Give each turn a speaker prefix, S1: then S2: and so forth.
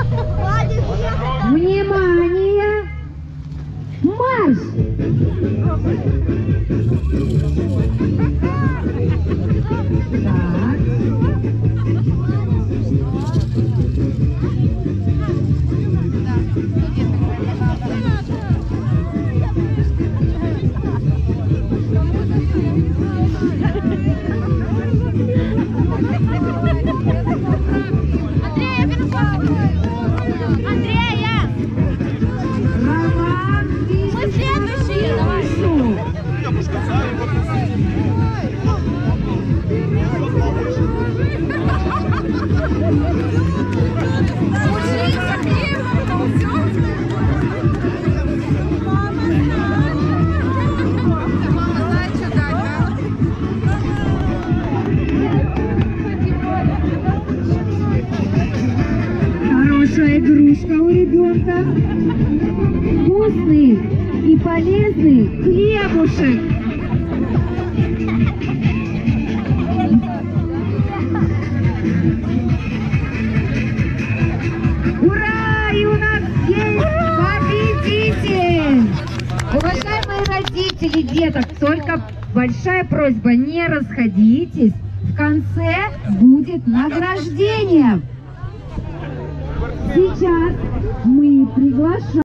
S1: Внимание! Марш! Так. Хорошая игрушка у ребенка. Вкусный и полезный хлебушек. Ура! И у нас есть победитель! Уважаемые родители деток, только большая просьба, не расходитесь. В конце будет награждение. Сейчас мы приглашаем